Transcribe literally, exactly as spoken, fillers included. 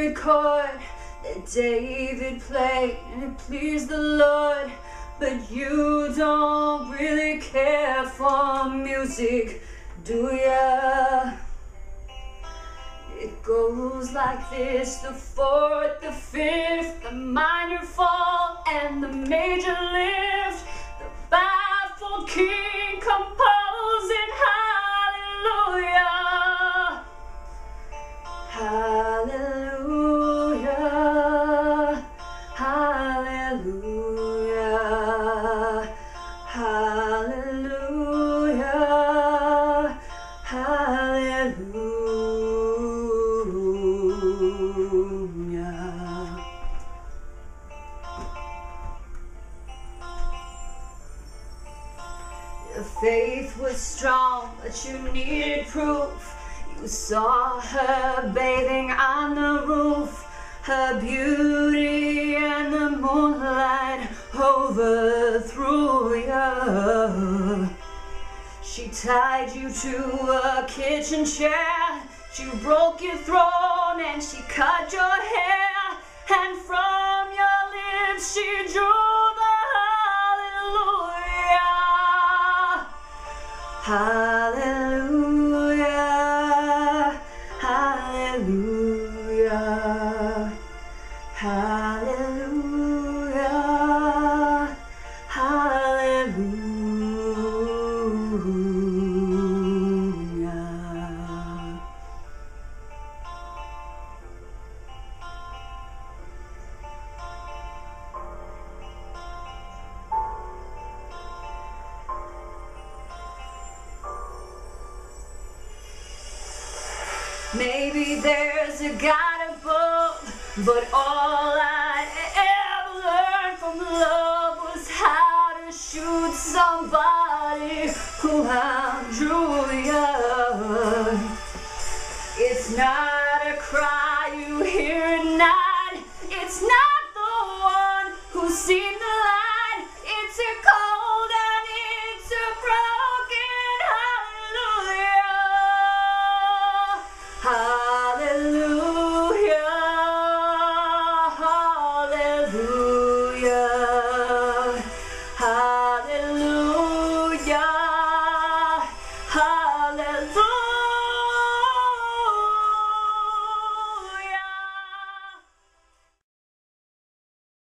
every chord that David played, and it pleased the Lord. But you don't really care for music, do ya? It goes like this: the fourth, the fifth, the minor fall, and the major lift. The baffled king composing hallelujah, hallelujah, hallelujah, hallelujah, hallelujah. Your faith was strong, but you needed proof. You saw her bathing on the roof, her beauty and the moonlight overthrew you. She tied you to a kitchen chair, she broke your throne and she cut your hair, and from your lips she drew the hallelujah, hallelujah, hallelujah, hallelujah. Maybe there's a God above, but all I ever learned from love was how to shoot somebody who outdrew you. It's not a cry you hear at night, it's not the one who's seen the